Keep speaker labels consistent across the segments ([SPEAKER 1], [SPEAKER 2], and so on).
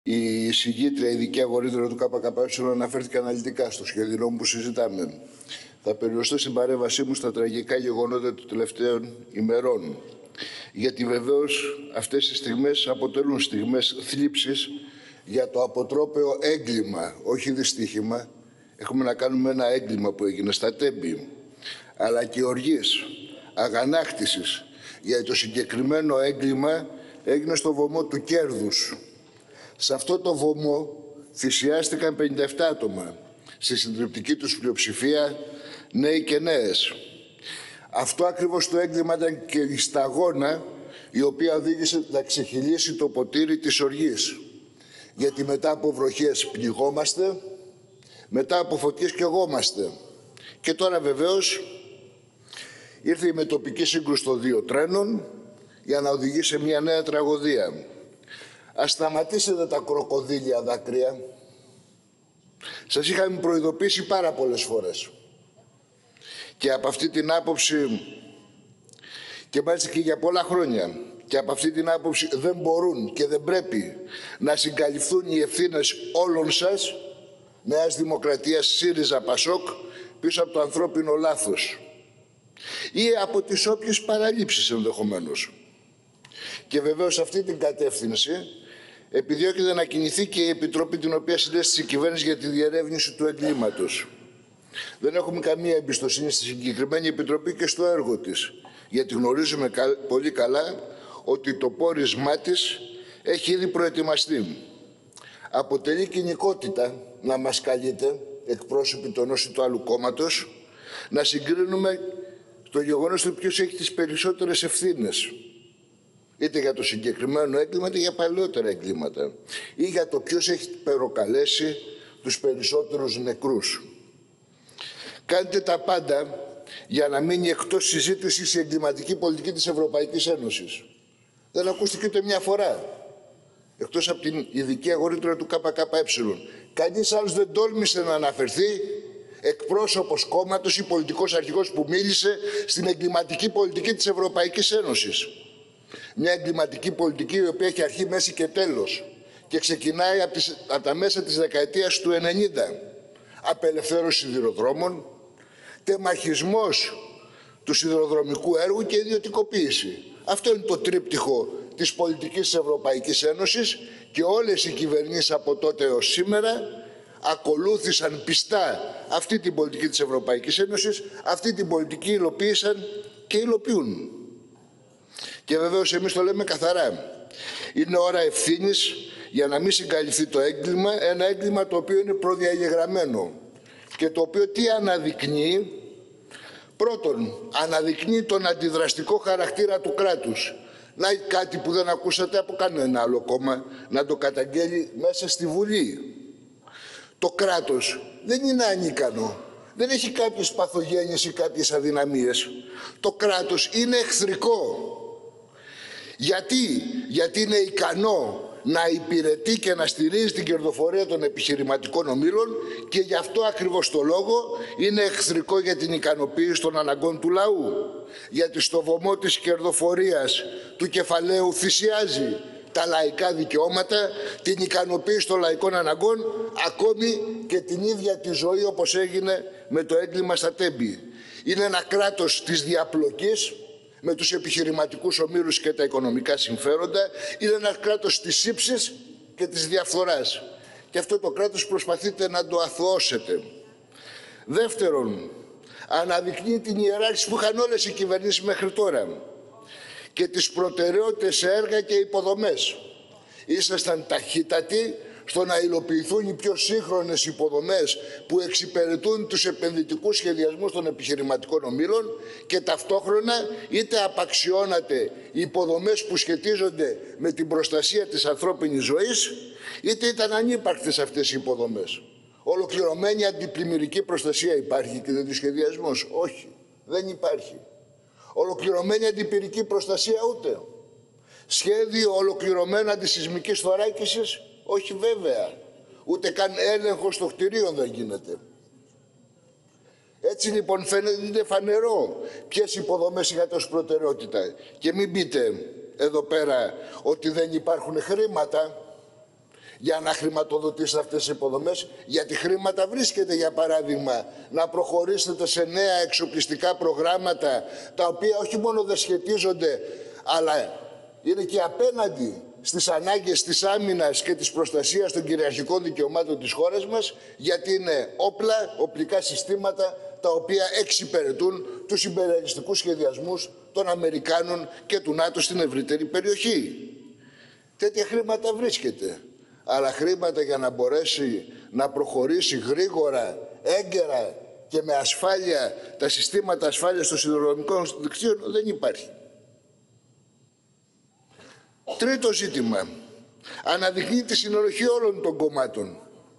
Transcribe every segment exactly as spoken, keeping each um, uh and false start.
[SPEAKER 1] Η εισηγήτρια, η ειδική αγορήτρια του ΚΚΕ, αναφέρθηκε αναλυτικά στο σχέδιο νόμου που συζητάμε. Θα περιοριστώ στην παρέμβασή μου στα τραγικά γεγονότα των τελευταίων ημερών. Γιατί βεβαίως αυτές οι στιγμές αποτελούν στιγμές θλίψης για το αποτρόπαιο έγκλημα, όχι δυστύχημα. Έχουμε να κάνουμε ένα έγκλημα που έγινε στα Τέμπη, αλλά και οργής, αγανάκτησης, γιατί το συγκεκριμένο έγκλημα έγινε στο βωμό του κέρδους. Σε αυτό το βωμό θυσιάστηκαν πενήντα επτά άτομα, στη συντριπτική τους πλειοψηφία νέοι και νέες. Αυτό ακριβώς το έγκλημα ήταν και η σταγόνα η οποία οδήγησε να ξεχυλήσει το ποτήρι της οργής. Γιατί μετά από βροχές πνιγόμαστε, μετά από φωτιές καιγόμαστε. Και τώρα βεβαίως ήρθε η μετοπική σύγκρουση των δύο τρένων για να οδηγήσει σε μια νέα τραγωδία. Ας σταματήσετε τα κροκοδίλια δάκρυα. Σας είχαμε προειδοποιήσει πάρα πολλές φορές. Και από αυτή την άποψη, και μάλιστα και για πολλά χρόνια, και από αυτή την άποψη δεν μπορούν και δεν πρέπει να συγκαλυφθούν οι ευθύνες όλων σας, Νέας Δημοκρατίας, ΣΥΡΙΖΑ, ΠΑΣΟΚ, πίσω από το ανθρώπινο λάθος ή από τις όποιες παραλήψεις ενδεχομένως. Και βεβαίως σε αυτή την κατεύθυνση επιδιώκεται να κινηθεί και η Επιτροπή την οποία συντέσσεται η κυβέρνηση για τη διερεύνηση του εγκλήματος. Δεν έχουμε καμία εμπιστοσύνη στη συγκεκριμένη Επιτροπή και στο έργο της, γιατί γνωρίζουμε πολύ καλά ότι το πόρισμά της έχει ήδη προετοιμαστεί. Αποτελεί κοινικότητα να μας καλείτε, εκπρόσωποι του ενός ή του άλλου κόμματος, να συγκρίνουμε το γεγονός του ποιος έχει τις περισσότερες ευθύνες. Είτε για το συγκεκριμένο έγκλημα, είτε για παλαιότερα εγκλήματα. Ή για το ποιος έχει προκαλέσει τους περισσότερους νεκρούς. Κάντε τα πάντα για να μείνει εκτός συζήτησης η εγκληματική πολιτική της Ευρωπαϊκής Ένωσης. Δεν ακούστηκε ούτε μια φορά. Εκτός από την ειδική αγορήτρια του ΚΚΕ. Κανείς άλλος δεν τόλμησε να αναφερθεί εκπρόσωπος κόμματος ή πολιτικός αρχηγός που μίλησε στην εγκληματική πολιτική της Ευρωπαϊκής Ένωσης. Μια εγκληματική πολιτική η οποία έχει αρχή, μέση και τέλος και ξεκινάει από, τις, από τα μέσα της δεκαετίας του ενενήντα. Απελευθέρωση σιδηροδρόμων, τεμαχισμός του σιδηροδρομικού έργου και ιδιωτικοποίηση. Αυτό είναι το τρίπτυχο της πολιτικής της Ευρωπαϊκής Ένωσης και όλες οι κυβερνήσεις από τότε έως σήμερα ακολούθησαν πιστά αυτή την πολιτική της Ευρωπαϊκής Ένωσης, αυτή την πολιτική υλοποίησαν και υλοποιούν. Και βεβαίως εμείς το λέμε καθαρά. Είναι ώρα ευθύνης για να μην συγκαλυφθεί το έγκλημα, ένα έγκλημα το οποίο είναι προδιαγεγραμμένο και το οποίο τι αναδεικνύει? Πρώτον, αναδεικνύει τον αντιδραστικό χαρακτήρα του κράτους. Να κάτι που δεν ακούσατε από κανένα άλλο κόμμα να το καταγγέλει μέσα στη Βουλή. Το κράτος δεν είναι ανίκανο. Δεν έχει κάποιες παθογένειες ή κάποιες αδυναμίες. Το κράτος είναι εχθρικό. Γιατί? Γιατί είναι ικανό να υπηρετεί και να στηρίζει την κερδοφορία των επιχειρηματικών ομίλων και γι' αυτό ακριβώς το λόγο είναι εχθρικό για την ικανοποίηση των αναγκών του λαού. Γιατί στο βωμό της κερδοφορίας του κεφαλαίου θυσιάζει τα λαϊκά δικαιώματα, την ικανοποίηση των λαϊκών αναγκών, ακόμη και την ίδια τη ζωή, όπως έγινε με το έγκλημα στα Τέμπη. Είναι ένα κράτος της διαπλοκής με τους επιχειρηματικούς ομίλους και τα οικονομικά συμφέροντα. Είναι ένα κράτος της ύψης και της διαφθοράς. Και αυτό το κράτος προσπαθείτε να το αθωώσετε. Δεύτερον, αναδεικνύει την ιεράρχηση που είχαν όλες οι κυβερνήσεις μέχρι τώρα και τις προτεραιότητες σε έργα και υποδομές. Ήσασταν ταχύτατοι στο να υλοποιηθούν οι πιο σύγχρονες υποδομές που εξυπηρετούν τους επενδυτικούς σχεδιασμούς των επιχειρηματικών ομίλων και ταυτόχρονα είτε απαξιώνατε υποδομές που σχετίζονται με την προστασία της ανθρώπινης ζωής, είτε ήταν ανύπαρκτες αυτές οι υποδομές. Ολοκληρωμένη αντιπλημμυρική προστασία υπάρχει και δεν σχεδιασμός? Όχι, δεν υπάρχει. Ολοκληρωμένη αντιπυρική προστασία ούτε. Σχέδιο ολοκληρωμένο αντισυσμικής θωράκισης? Όχι βέβαια. Ούτε καν έλεγχος των κτηρίων δεν γίνεται. Έτσι λοιπόν φαίνεται, είναι φανερό ποιες υποδομές είχατε ως προτεραιότητα. Και μην πείτε εδώ πέρα ότι δεν υπάρχουν χρήματα. για να χρηματοδοτήσετε αυτές τις υποδομές, γιατί χρήματα βρίσκεται, για παράδειγμα, να προχωρήσετε σε νέα εξοπλιστικά προγράμματα, τα οποία όχι μόνο δεν σχετίζονται, αλλά είναι και απέναντι στις ανάγκες της άμυνας και της προστασίας των κυριαρχικών δικαιωμάτων της χώρας μας, γιατί είναι όπλα, οπλικά συστήματα, τα οποία εξυπηρετούν τους υπεριαλιστικούς σχεδιασμούς των Αμερικάνων και του ΝΑΤΟ στην ευρύτερη περιοχή. Τέτοια χρήματα βρίσκεται. Αλλά χρήματα για να μπορέσει να προχωρήσει γρήγορα, έγκαιρα και με ασφάλεια τα συστήματα ασφάλειας των σιδηροδρομικών δικτύων δεν υπάρχει. Τρίτο ζήτημα. Αναδεικνύει τη συνοχή όλων των κομμάτων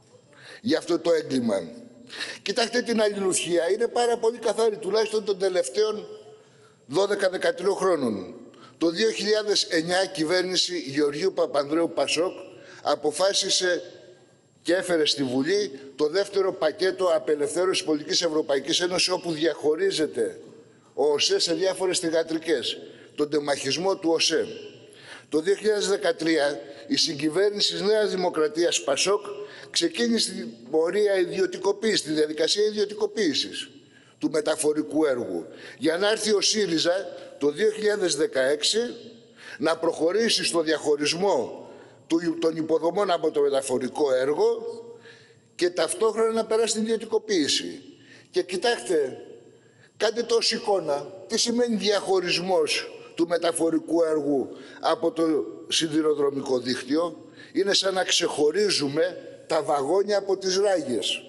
[SPEAKER 1] για αυτό το έγκλημα. Κοιτάξτε την αλληλουχία. Είναι πάρα πολύ καθαρή, τουλάχιστον των τελευταίων δώδεκα δεκατρία χρόνων. Το δύο χιλιάδες εννιά η κυβέρνηση Γεωργίου Παπανδρέου Πασόκ αποφάσισε και έφερε στη Βουλή το δεύτερο πακέτο απελευθέρωσης πολιτικής Ευρωπαϊκής Ένωσης, όπου διαχωρίζεται ο ΟΣΕ σε διάφορες θυγατρικές, τον τεμαχισμό του ΟΣΕ. Το δύο χιλιάδες δεκατρία η συγκυβέρνηση της Νέας Δημοκρατίας Πασόκ ξεκίνησε την πορεία ιδιωτικοποίησης, τη διαδικασία ιδιωτικοποίησης του μεταφορικού έργου, για να έρθει ο ΣΥΡΙΖΑ το δύο χιλιάδες δεκαέξι να προχωρήσει στο διαχωρισμό των υποδομών από το μεταφορικό έργο και ταυτόχρονα να περάσει την ιδιωτικοποίηση. Και κοιτάξτε, κάντε το ως εικόνα, τι σημαίνει διαχωρισμός του μεταφορικού έργου από το σιδηροδρομικό δίκτυο. Είναι σαν να ξεχωρίζουμε τα βαγόνια από τις ράγες.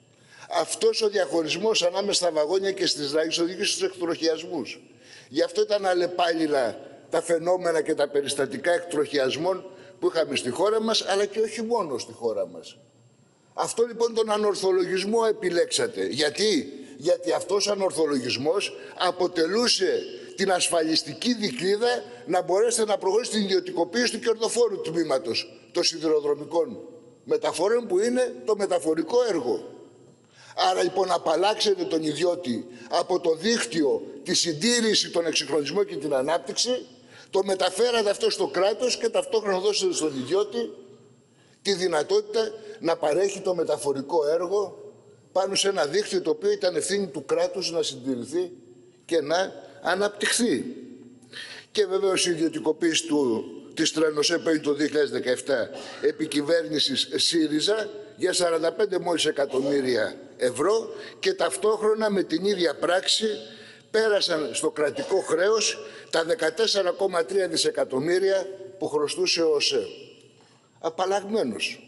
[SPEAKER 1] Αυτός ο διαχωρισμός ανάμεσα στα βαγόνια και στις ράγες οδηγεί στους εκτροχιασμούς. Γι' αυτό ήταν αλλεπάλληλα τα φαινόμενα και τα περιστατικά εκτροχιασμών που είχαμε στη χώρα μας, αλλά και όχι μόνο στη χώρα μας. Αυτό λοιπόν τον ανορθολογισμό επιλέξατε. Γιατί? Γιατί αυτός ο ανορθολογισμός αποτελούσε την ασφαλιστική δικλίδα να μπορέσετε να προχωρήσετε την ιδιωτικοποίηση του κερδοφόρου τμήματος των σιδηροδρομικών μεταφορών, που είναι το μεταφορικό έργο. Άρα λοιπόν απαλλάξετε τον ιδιώτη από το δίκτυο, τη συντήρηση, τον εξυγχρονισμό και την ανάπτυξη, το μεταφέρατε αυτό στο κράτος και ταυτόχρονα δώσετε στον ιδιώτη τη δυνατότητα να παρέχει το μεταφορικό έργο πάνω σε ένα δίκτυο το οποίο ήταν ευθύνη του κράτους να συντηρηθεί και να αναπτυχθεί. Και βεβαίως η ιδιωτικοποίηση του, της Τρένος έπαιρνε το δύο χιλιάδες δεκαεπτά επί κυβέρνησης ΣΥΡΙΖΑ για σαράντα πέντε μόλις εκατομμύρια ευρώ, και ταυτόχρονα με την ίδια πράξη πέρασαν στο κρατικό χρέος τα δεκατέσσερα κόμμα τρία δισεκατομμύρια που χρωστούσε ο ΟΣΕ. Απαλλαγμένος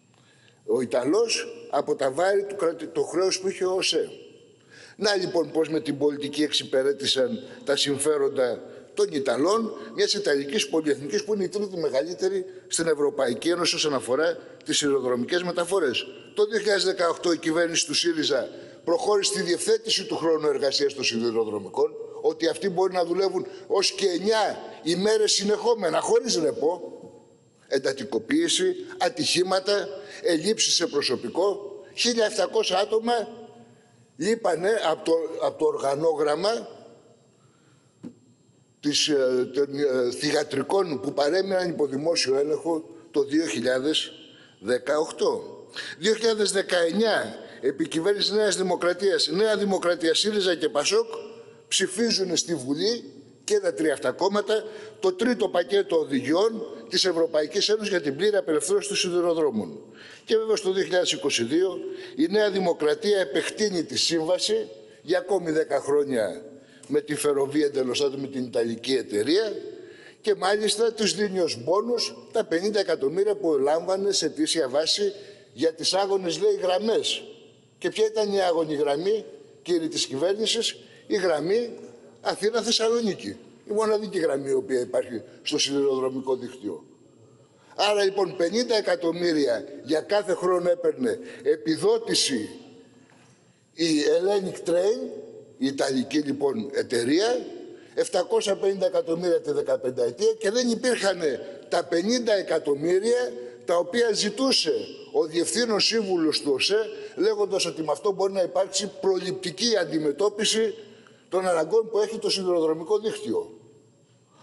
[SPEAKER 1] ο Ιταλός από τα βάρη του, του χρέους που είχε ο ΟΣΕ. Να λοιπόν πώς με την πολιτική εξυπηρέτησαν τα συμφέροντα των Ιταλών, μιας Ιταλικής πολυεθνικής που είναι η τρίτη μεγαλύτερη στην Ευρωπαϊκή Ένωση όσον αφορά τις σιδηροδρομικές μεταφορές. Το δύο χιλιάδες δεκαοκτώ η κυβέρνηση του ΣΥΡΙΖΑ προχώρησε στη διευθέτηση του χρόνου εργασίας των σιδηροδρομικών, ότι αυτοί μπορεί να δουλεύουν ως και εννιά ημέρες συνεχόμενα, χωρίς ρεπό. Εντατικοποίηση, ατυχήματα, ελλείψεις σε προσωπικό. χίλια επτακόσια άτομα λείπανε από το, από το οργανόγραμμα της, των θυγατρικών που παρέμειναν υπό δημόσιο έλεγχο το δύο χιλιάδες δεκαοκτώ. δύο χιλιάδες δεκαεννιά επί κυβέρνηση Νέας Δημοκρατίας, Νέα Δημοκρατία, ΣΥΡΙΖΑ και ΠΑΣΟΚ ψηφίζουν στη Βουλή και τα τρία αυτά κόμματα το τρίτο πακέτο οδηγιών της Ευρωπαϊκής Ένωσης για την πλήρη απελευθέρωση των σιδηροδρόμων. Και βέβαια στο δύο χιλιάδες είκοσι δύο η Νέα Δημοκρατία επεκτείνει τη σύμβαση για ακόμη δέκα χρόνια με τη Ferrovie dello Stato, με την Ιταλική εταιρεία, και μάλιστα τους δίνει ως μπόνους τα πενήντα εκατομμύρια που λάμβανε σε αιτήσια βάση για τις άγονες, λέει, γραμμές. Και ποια ήταν η άγονη γραμμή, κύριοι της κυβέρνησης? Η γραμμή Αθήνα-Θεσσαλονίκη. Η μοναδική γραμμή η οποία υπάρχει στο σιδηροδρομικό δίκτυο. Άρα λοιπόν πενήντα εκατομμύρια για κάθε χρόνο έπαιρνε επιδότηση η Hellenic Train, η Ιταλική λοιπόν εταιρεία, επτακόσια πενήντα εκατομμύρια τη δεκαπενταετία, και δεν υπήρχαν τα πενήντα εκατομμύρια τα οποία ζητούσε ο Διευθύνων Σύμβουλος του ΟΣΕ, λέγοντας ότι με αυτό μπορεί να υπάρξει προληπτική αντιμετώπιση των αναγκών που έχει το σιδηροδρομικό δίκτυο.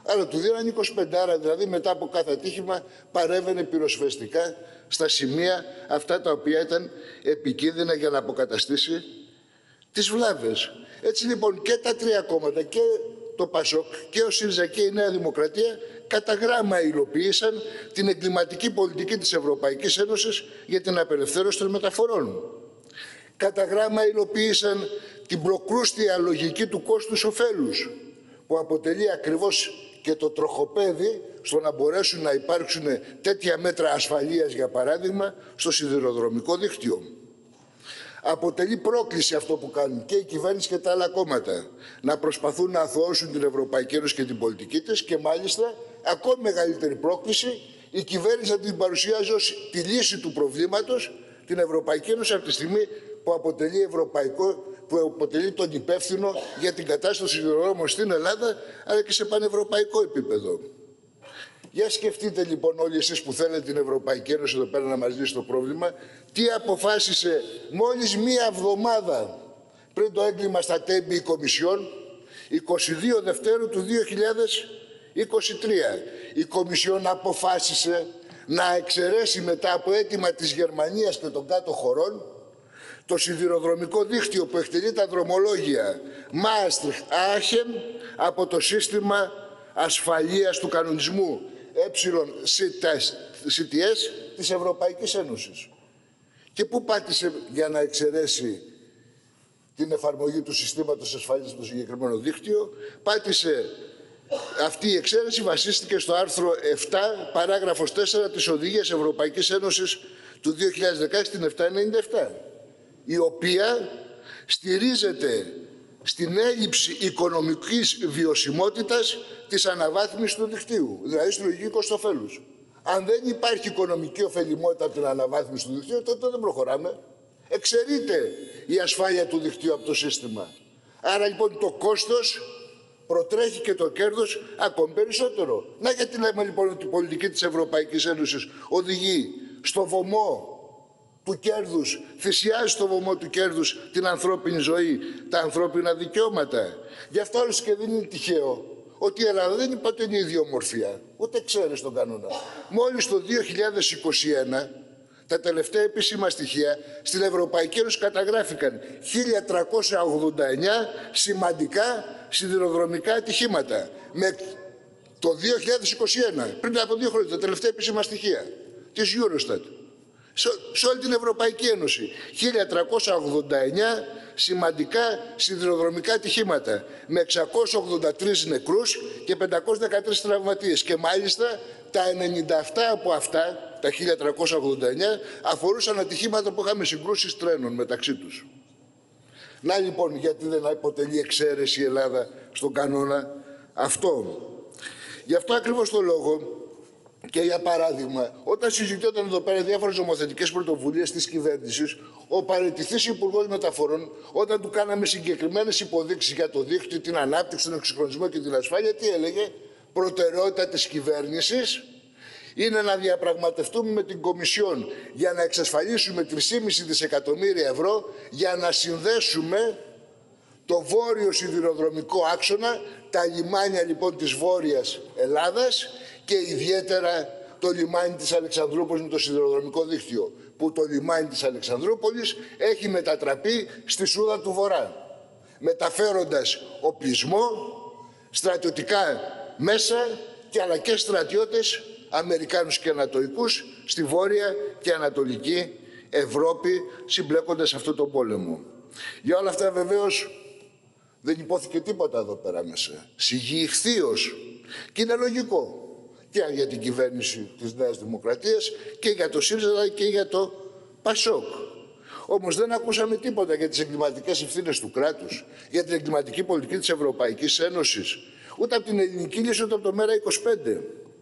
[SPEAKER 1] Άρα του δίνανε είκοσι πέντε, άρα δηλαδή μετά από κάθε ατύχημα παρέβαινε πυροσβεστικά στα σημεία αυτά τα οποία ήταν επικίνδυνα για να αποκαταστήσει τις βλάβες. Έτσι λοιπόν και τα τρία κόμματα, και το ΠΑΣΟΚ και ο ΣΥΡΙΖΑ και η Νέα Δημοκρατία κατά γράμμα υλοποίησαν την εγκληματική πολιτική της Ευρωπαϊκής Ένωσης για την απελευθέρωση των μεταφορών. Κατά γράμμα υλοποίησαν την προκρούστια λογική του κόστους-οφέλους, που αποτελεί ακριβώς και το τροχοπέδι στο να μπορέσουν να υπάρξουν τέτοια μέτρα ασφαλείας, για παράδειγμα, στο σιδηροδρομικό δίκτυο. Αποτελεί πρόκληση αυτό που κάνουν και η κυβέρνηση και τα άλλα κόμματα, να προσπαθούν να αθωώσουν την Ευρωπαϊκή Ένωση και την πολιτική της, και μάλιστα ακόμη μεγαλύτερη πρόκληση η κυβέρνηση να την παρουσιάζει ως τη λύση του προβλήματος την Ευρωπαϊκή Ένωση από τη στιγμή που αποτελεί, ευρωπαϊκό, που αποτελεί τον υπεύθυνο για την κατάσταση των σιδηροδρόμων στην Ελλάδα, αλλά και σε πανευρωπαϊκό επίπεδο. Για σκεφτείτε λοιπόν όλοι εσείς που θέλετε την Ευρωπαϊκή Ένωση εδώ πέρα να μας λύσει το πρόβλημα, τι αποφάσισε μόλις μία εβδομάδα πριν το έγκλημα στα Τέμπη η Κομισιόν, είκοσι δύο Δευτέρου του δύο χιλιάδες είκοσι τρία. Η Κομισιόν αποφάσισε να εξαιρέσει μετά από αίτημα της Γερμανίας και των κάτω χωρών το σιδηροδρομικό δίκτυο που εκτελεί τα δρομολόγια Μάστριχτ-Άχεν από το σύστημα ασφαλείας του κανονισμού ε σι τι ες της Ευρωπαϊκής Ένωσης. Και πού πάτησε για να εξαιρέσει την εφαρμογή του συστήματος ασφαλείας στο συγκεκριμένο δίκτυο? Πάτησε, αυτή η εξαίρεση βασίστηκε στο άρθρο επτά παράγραφος τέσσερα της Οδηγίας Ευρωπαϊκής Ένωσης του δύο χιλιάδες δεκαέξι, την επτακόσια ενενήντα επτά, η οποία στηρίζεται στην έλλειψη οικονομικής βιωσιμότητας της αναβάθμισης του δικτύου, δηλαδή στη λογική κόστος-οφέλους. Αν δεν υπάρχει οικονομική ωφελημότητα από την αναβάθμιση του δικτύου, τότε δεν προχωράμε. Εξαιρείται η ασφάλεια του δικτύου από το σύστημα. Άρα λοιπόν το κόστος προτρέχει και το κέρδος ακόμη περισσότερο. Να γιατί λέμε λοιπόν ότι η πολιτική της Ευρωπαϊκής Ένωσης οδηγεί στο βωμό του κέρδους, θυσιάζει στο βωμό του κέρδους την ανθρώπινη ζωή, τα ανθρώπινα δικαιώματα. Γι' αυτό όλος και δεν είναι τυχαίο ότι η Ελλάδα δεν είπα ότι είναι ιδιομορφία, ούτε ξέρει τον κανόνα. Μόλις το δύο χιλιάδες είκοσι ένα, τα τελευταία επίσημα στοιχεία, στην Ευρωπαϊκή Ένωση καταγράφηκαν χίλια τριακόσια ογδόντα εννέα σημαντικά σιδηροδρομικά ατυχήματα. Με το δύο χιλιάδες είκοσι ένα, πριν από δύο χρόνια, τα τελευταία επίσημα στοιχεία της Eurostat, σε όλη την Ευρωπαϊκή Ένωση, χίλια τριακόσια ογδόντα εννέα σημαντικά σιδηροδρομικά ατυχήματα, με εξακόσιους ογδόντα τρεις νεκρούς και πεντακόσιους δεκατρείς τραυματίες. Και μάλιστα τα ενενήντα επτά από αυτά, τα χίλια τριακόσια ογδόντα εννέα, αφορούσαν ατυχήματα που είχαμε συγκρούσεις τρένων μεταξύ τους. Να λοιπόν γιατί δεν αποτελεί εξαίρεση η Ελλάδα στον κανόνα αυτό. Γι' αυτό ακριβώς το λόγο, και για παράδειγμα, όταν συζητιόταν εδώ πέρα διάφορες νομοθετικές πρωτοβουλίες της κυβέρνησης, ο παραιτηθής Υπουργός Μεταφορών, όταν του κάναμε συγκεκριμένες υποδείξεις για το δίκτυο, την ανάπτυξη, τον εξυγχρονισμό και την ασφάλεια, τι έλεγε? Προτεραιότητα της κυβέρνησης είναι να διαπραγματευτούμε με την Κομισιόν για να εξασφαλίσουμε τρία κόμμα πέντε δισεκατομμύρια ευρώ για να συνδέσουμε το βόρειο σιδηροδρομικό άξονα, τα λιμάνια λοιπόν της Βόρειας Ελλάδας και ιδιαίτερα το λιμάνι της Αλεξανδρούπολης με το σιδηροδρομικό δίκτυο, που το λιμάνι της Αλεξανδρούπολης έχει μετατραπεί στη Σούδα του Βορρά, μεταφέροντας οπλισμό, στρατιωτικά μέσα και αλλά και στρατιώτες Αμερικάνους και Ανατολικούς στη Βόρεια και Ανατολική Ευρώπη, συμπλέκοντας αυτό το πόλεμο. Για όλα αυτά βεβαίως δεν υπόθηκε τίποτα εδώ πέρα μέσα. Σιγή ηχθείως. Και είναι λογικό και για την κυβέρνηση της Νέας Δημοκρατίας και για το ΣΥΡΙΖΑ και για το ΠΑΣΟΚ. Όμως δεν ακούσαμε τίποτα για τις εγκληματικές ευθύνες του κράτους, για την εγκληματική πολιτική της Ευρωπαϊκής Ένωσης, ούτε από την ελληνική λύση, ούτε από το ΜΕΡΑ είκοσι πέντε.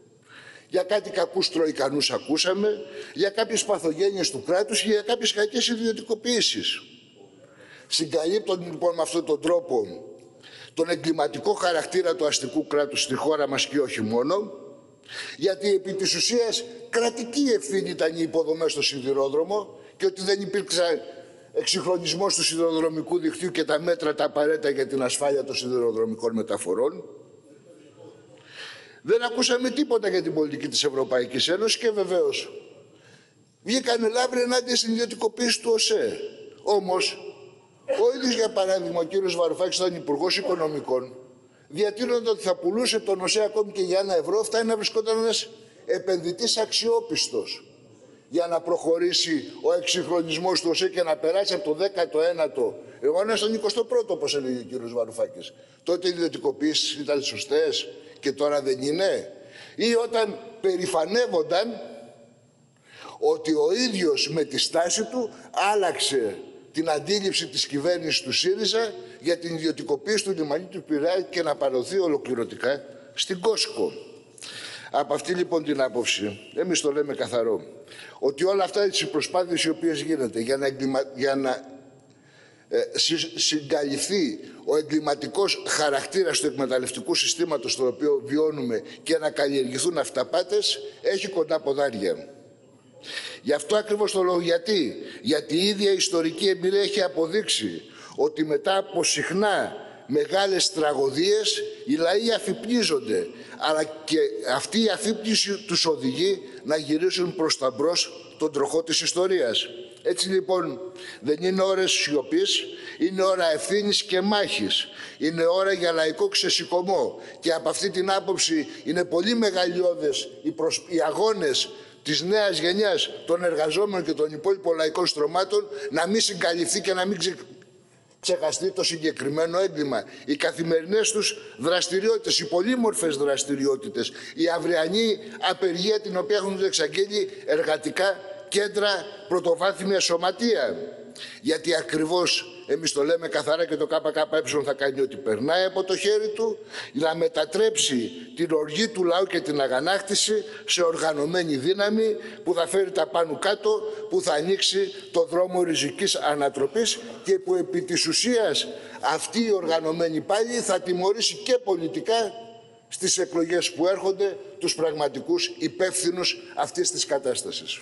[SPEAKER 1] Για κάτι κακούς τροϊκανούς ακούσαμε, για κάποιες παθογένειες του κράτους και για κάποιες κακές ιδιωτικοποιήσεις. Συγκαλύπτουν λοιπόν με αυτόν τον τρόπο τον εγκληματικό χαρακτήρα του αστικού κράτους στη χώρα μας και όχι μόνο, γιατί επί της ουσίας κρατική ευθύνη ήταν οι υποδομές στο σιδηρόδρομο και ότι δεν υπήρξε εξυγχρονισμός του σιδηροδρομικού δικτύου και τα μέτρα τα απαραίτητα για την ασφάλεια των σιδηροδρομικών μεταφορών. Δεν ακούσαμε τίποτα για την πολιτική της Ευρωπαϊκής Ένωσης και βεβαίως βγήκαν λάβροι ενάντια στην ιδιωτικοποίηση του ΟΣΕ. Όμως, ο ίδιος, για παράδειγμα, ο κύριος Βαρουφάκης ήταν υπουργός Οικονομικών, διατείνοντα ότι θα πουλούσε τον ΟΣΕ ακόμη και για ένα ευρώ, φτάνει να βρισκόταν ένας επενδυτής αξιόπιστος για να προχωρήσει ο εξυγχρονισμός του ΟΣΕ και να περάσει από το δέκατο ένατο αιώνα στον εικοστό πρώτο, όπως έλεγε ο κύριος Βαρουφάκης. Τότε οι ιδιωτικοποίησεις ήταν σωστές και τώρα δεν είναι? Ή όταν περηφανεύονταν ότι ο ίδιος με τη στάση του άλλαξε την αντίληψη της κυβέρνησης του ΣΥΡΙΖΑ για την ιδιωτικοποίηση του λιμανιού του Πειραιά και να παρωθεί ολοκληρωτικά στην Κόσκο. Από αυτή λοιπόν την άποψη, εμείς το λέμε καθαρό, ότι όλα αυτά τις προσπάθειες οι οποίες γίνονται για να, εγκλημα... για να ε, συγκαλυφθεί ο εγκληματικός χαρακτήρας του εκμεταλλευτικού συστήματος στο οποίο βιώνουμε και να καλλιεργηθούν αυταπάτες, έχει κοντά ποδάρια. Γι' αυτό ακριβώς το λόγο, γιατί, γιατί η ίδια η ιστορική εμπειρία έχει αποδείξει ότι μετά από συχνά μεγάλες τραγωδίες οι λαοί αφυπνίζονται, αλλά και αυτή η αφύπνιση τους οδηγεί να γυρίσουν προς τα μπρος τον τροχό της ιστορίας. Έτσι λοιπόν δεν είναι ώρες σιωπής, είναι ώρα ευθύνης και μάχης. Είναι ώρα για λαϊκό ξεσηκωμό και από αυτή την άποψη είναι πολύ μεγαλειώδες οι, προσ... οι αγώνες της νέας γενιάς των εργαζόμενων και των υπόλοιπων λαϊκών στρωμάτων να μην συγκαλυφθεί και να μην ξε... ξεχαστεί το συγκεκριμένο έγκλημα. Οι καθημερινές τους δραστηριότητες, οι πολύμορφες δραστηριότητες, η αυριανή απεργία την οποία έχουν εξαγγείλει εργατικά κέντρα, πρωτοβάθμια σωματεία. Γιατί ακριβώς εμείς το λέμε καθαρά και το ΚΚΕ θα κάνει ό,τι περνάει από το χέρι του να μετατρέψει την οργή του λαού και την αγανάκτηση σε οργανωμένη δύναμη που θα φέρει τα πάνω κάτω, που θα ανοίξει το δρόμο ριζικής ανατροπής και που επί της ουσίας αυτή η οργανωμένη πάλι θα τιμωρήσει και πολιτικά στις εκλογές που έρχονται τους πραγματικούς υπεύθυνους αυτής της κατάστασης.